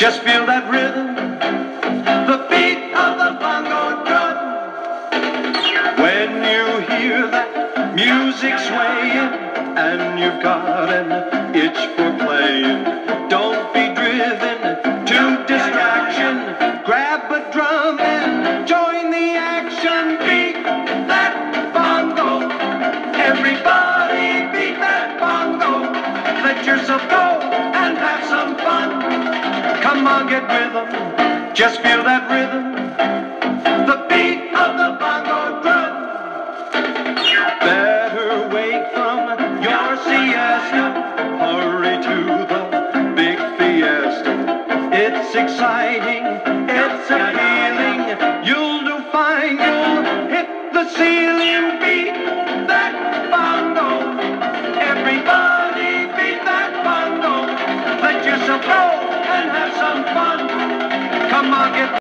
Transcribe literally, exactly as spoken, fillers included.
Just feel that rhythm, the beat of the bongo drum. When you hear that music swaying and you've got an itch for playing, don't be driven to distraction. Grab a drum and join the action. Beat that bongo, everybody beat that bongo. Let yourself go and have some fun. Come on, get with them, just feel that rhythm, the beat of the bongo drum. Better wake from your siesta, hurry to the big fiesta. It's exciting, it's appealing, you'll do fine, you'll hit the ceiling. Beat that bongo, everybody beat that bongo. Let yourself go and have some fun. Come on, get